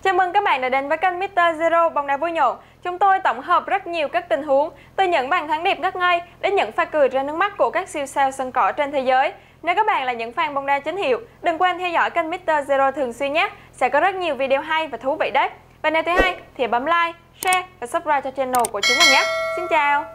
Chào mừng các bạn đã đến với kênh Mr. Zero bóng đá vui nhộn. Chúng tôi tổng hợp rất nhiều các tình huống, từ những bàn thắng đẹp ngất ngây đến những pha cười ra nước mắt của các siêu sao sân cỏ trên thế giới. Nếu các bạn là những fan bóng đá chính hiệu, đừng quên theo dõi kênh Mr. Zero thường xuyên nhé. Sẽ có rất nhiều video hay và thú vị đấy. Và nếu thấy hay thì bấm like, share và subscribe cho channel của chúng mình nhé. Xin chào!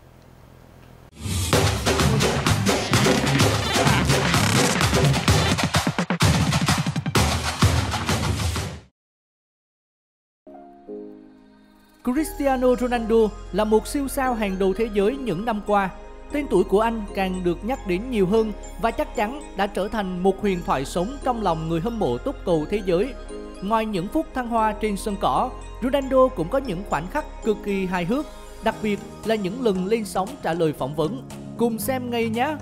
Cristiano Ronaldo là một siêu sao hàng đầu thế giới những năm qua. Tên tuổi của anh càng được nhắc đến nhiều hơn và chắc chắn đã trở thành một huyền thoại sống trong lòng người hâm mộ túc cầu thế giới. Ngoài những phút thăng hoa trên sân cỏ, Ronaldo cũng có những khoảnh khắc cực kỳ hài hước, đặc biệt là những lần lên sóng trả lời phỏng vấn. Cùng xem ngay nhé!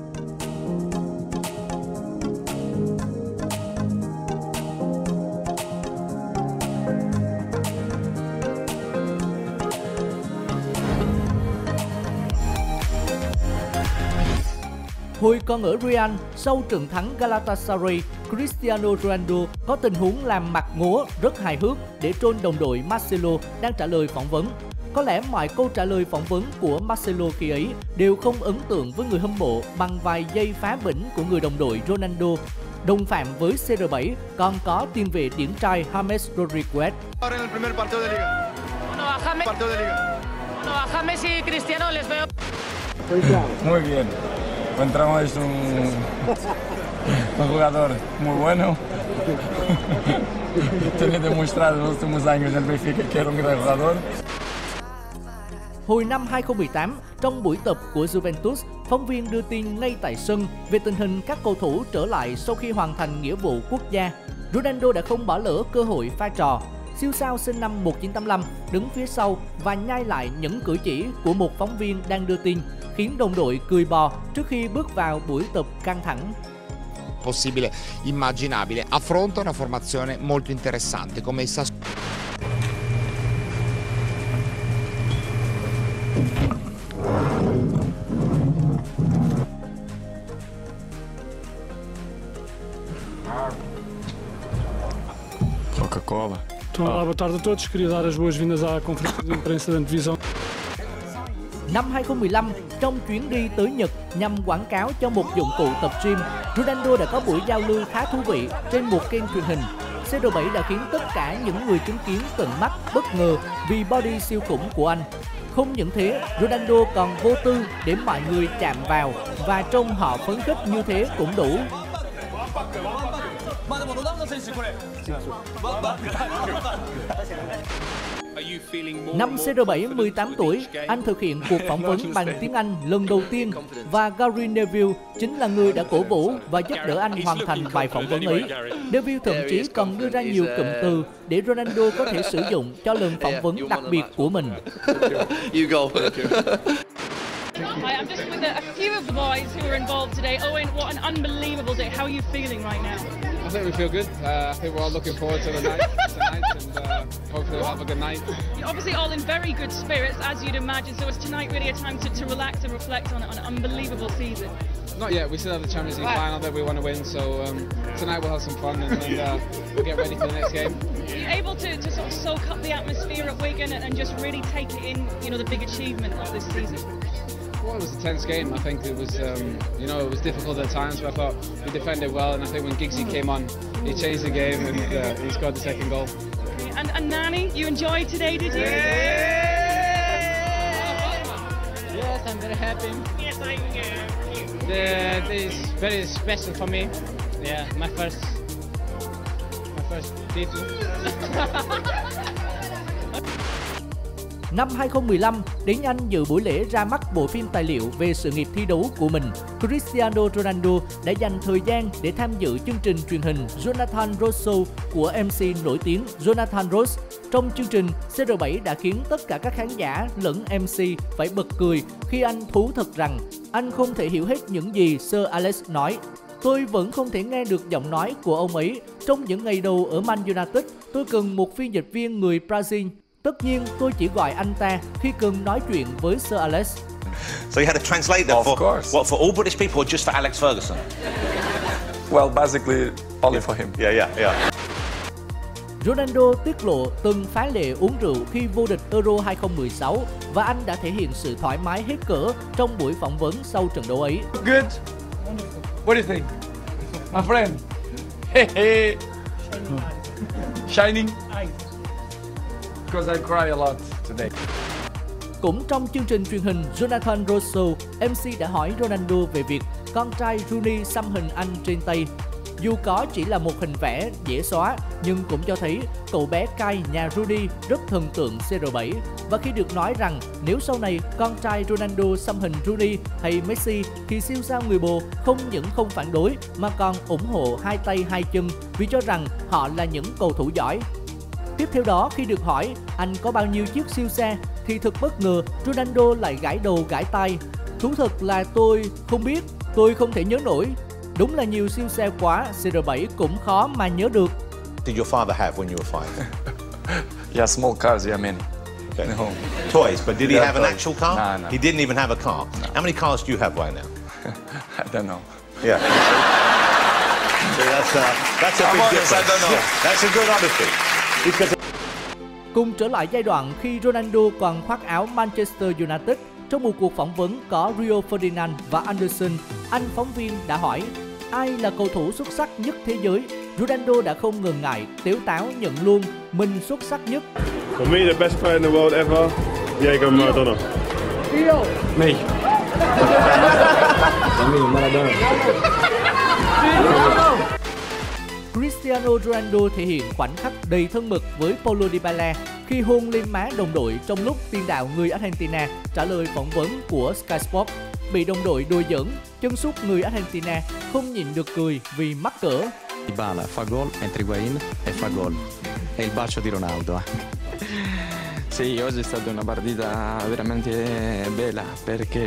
Hồi còn ở Real, sau trận thắng Galatasaray, Cristiano Ronaldo có tình huống làm mặt ngố rất hài hước để trôn đồng đội Marcelo đang trả lời phỏng vấn. Có lẽ mọi câu trả lời phỏng vấn của Marcelo khi ấy đều không ấn tượng với người hâm mộ bằng vài giây phá bỉnh của người đồng đội Ronaldo. Đồng phạm với CR7 còn có tiền vệ điển trai James Rodriguez. Muy bien. Encontramos un jugador muy bueno. Tiene demostrado en los últimos años en Benfica que era un gran jugador. Hồi năm 2018, trong buổi tập của Juventus, phóng viên đưa tin ngay tại sân về tình hình các cầu thủ trở lại sau khi hoàn thành nghĩa vụ quốc gia. Ronaldo đã không bỏ lỡ cơ hội pha trò. Siêu sao sinh năm 1985 đứng phía sau và nhai lại những cử chỉ của một phóng viên đang đưa tin, khiến đồng đội cười bò trước khi bước vào buổi tập căng thẳng. Possibile, immaginabile. Affronta una formazione molto interessante come Coca-Cola. Olá, boa tarde a todos. Queria dar as boas-vindas à conferência de imprensa da Antevisão. Năm 2015, trong chuyến đi tới Nhật nhằm quảng cáo cho một dụng cụ tập gym, Ronaldo đã có buổi giao lưu khá thú vị trên một kênh truyền hình. CR7 đã khiến tất cả những người chứng kiến tận mắt bất ngờ vì body siêu khủng của anh. Không những thế, Ronaldo còn vô tư để mọi người chạm vào và trông họ phấn khích như thế cũng đủ. Năm CR7 18 tuổi, anh thực hiện cuộc phỏng vấn bằng tiếng Anh lần đầu tiên và Gary Neville chính là người đã cổ vũ và giúp đỡ anh hoàn thành bài phỏng vấn ấy. Neville thậm chí còn đưa ra nhiều cụm từ để Ronaldo có thể sử dụng cho lần phỏng vấn đặc biệt của mình. Hi, I'm just with a few of the boys who were involved today. Owen, what an unbelievable day. How are you feeling right now? I think we feel good. I think we're all looking forward to the night tonight, and hopefully we'll have a good night. You're obviously all in very good spirits, as you'd imagine, so is tonight really a time to relax and reflect on an unbelievable season? Not yet. We still have the Champions League final that we want to win, so tonight we'll have some fun and we'll get ready for the next game. Are you able to sort of soak up the atmosphere at Wigan and just really take it in, you know, the big achievement of this season? Well, it was a tense game. I think it was, you know, it was difficult at times, but I thought we defended well. And I think when Giggsy came on, he changed the game and he scored the second goal. And Nani, you enjoyed today, did you? Yes, I'm very happy. Yes, I This is very special for me. Yeah, my first title. Năm 2015, đến Anh dự buổi lễ ra mắt bộ phim tài liệu về sự nghiệp thi đấu của mình. Cristiano Ronaldo đã dành thời gian để tham dự chương trình truyền hình Jonathan Ross Show của MC nổi tiếng Jonathan Ross. Trong chương trình, CR7 đã khiến tất cả các khán giả lẫn MC phải bật cười khi anh thú thật rằng anh không thể hiểu hết những gì Sir Alex nói. Tôi vẫn không thể nghe được giọng nói của ông ấy. Trong những ngày đầu ở Man United, tôi cần một phiên dịch viên người Brazil. Tất nhiên, tôi chỉ gọi anh ta khi cần nói chuyện với Sir Alex. So you had a translator for all British people or just for Alex Ferguson? Well, basically only for him. Yeah. Ronaldo tiết lộ từng phá lệ uống rượu khi vô địch Euro 2016 và anh đã thể hiện sự thoải mái hết cỡ trong buổi phỏng vấn sau trận đấu ấy. Good. What do you think? My friend. Hey. Shining. Because I cry a lot today. Cũng trong chương trình truyền hình Jonathan Rosso, MC đã hỏi Ronaldo về việc con trai Rooney xăm hình anh trên tay. Dù có chỉ là một hình vẽ dễ xóa, nhưng cũng cho thấy cậu bé Kai nhà Rooney rất thần tượng CR7. Và khi được nói rằng nếu sau này con trai Ronaldo xăm hình Rooney hay Messi thì siêu sao người bồ không những không phản đối mà còn ủng hộ hai tay hai chân vì cho rằng họ là những cầu thủ giỏi. Tiếp theo đó, khi được hỏi anh có bao nhiêu chiếc siêu xe thì thật bất ngờ Ronaldo lại gãi đầu gãi tai. Thú thật là tôi không biết, tôi không thể nhớ nổi. Đúng là nhiều siêu xe quá, CR7 cũng khó mà nhớ được. Did your father have when you were 5? Yeah, small cars, yeah, many. Okay. No. Toys, but did he have an toys. actual car? No. He didn't even have a car. No. How many cars do you have right now? I don't know. Yeah. See, that's a big difference. I don't know. That's a good honesty. Because Cùng trở lại giai đoạn khi Ronaldo còn khoác áo Manchester United, trong một cuộc phỏng vấn có Rio Ferdinand và Anderson, anh phóng viên đã hỏi ai là cầu thủ xuất sắc nhất thế giới. Ronaldo đã không ngần ngại, tếu táo nhận luôn mình xuất sắc nhất. For me, the best player in the world ever, Diego Maradona. Me. Maradona. Cristiano Ronaldo thể hiện khoảnh khắc đầy thân mật với Paulo Dybala khi hôn lên má đồng đội trong lúc tiền đạo người Argentina trả lời phỏng vấn của Sky Sports. Bị đồng đội đùa giỡn, chân sút người Argentina không nhịn được cười vì mắc cỡ. Dybala fa gol, entra Higuaín e fa gol. È il bacio di Ronaldo. Sì, oggi è stata una partita veramente bella perché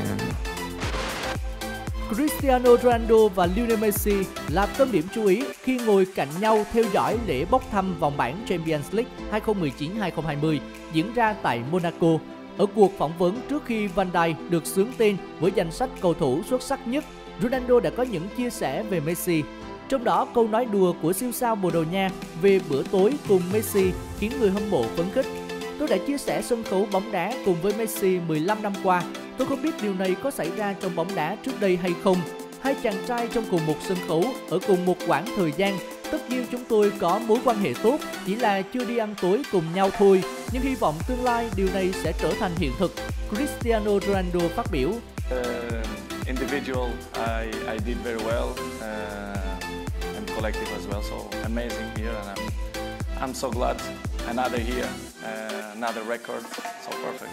Cristiano Ronaldo và Lionel Messi là tâm điểm chú ý khi ngồi cạnh nhau theo dõi lễ bốc thăm vòng bảng Champions League 2019-2020 diễn ra tại Monaco. Ở cuộc phỏng vấn trước khi Van Dijk được xướng tên với danh sách cầu thủ xuất sắc nhất, Ronaldo đã có những chia sẻ về Messi. Trong đó, câu nói đùa của siêu sao Bồ Đào Nha về bữa tối cùng Messi khiến người hâm mộ phấn khích. Tôi đã chia sẻ sân khấu bóng đá cùng với Messi 15 năm qua. Tôi không biết điều này có xảy ra trong bóng đá trước đây hay không. Hai chàng trai trong cùng một sân khấu, ở cùng một quãng thời gian. Tất nhiên chúng tôi có mối quan hệ tốt, chỉ là chưa đi ăn tối cùng nhau thôi. Nhưng hy vọng tương lai điều này sẽ trở thành hiện thực. Cristiano Ronaldo phát biểu. Individual, I did very well, and collective as well. So amazing here, and I'm so glad. Another here, another record, so perfect.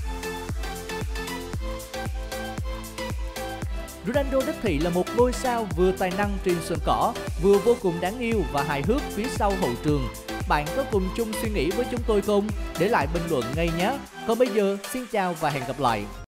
Ronaldo đích thị là một ngôi sao vừa tài năng trên sân cỏ, vừa vô cùng đáng yêu và hài hước phía sau hậu trường. Bạn có cùng chung suy nghĩ với chúng tôi không? Để lại bình luận ngay nhé. Còn bây giờ, xin chào và hẹn gặp lại.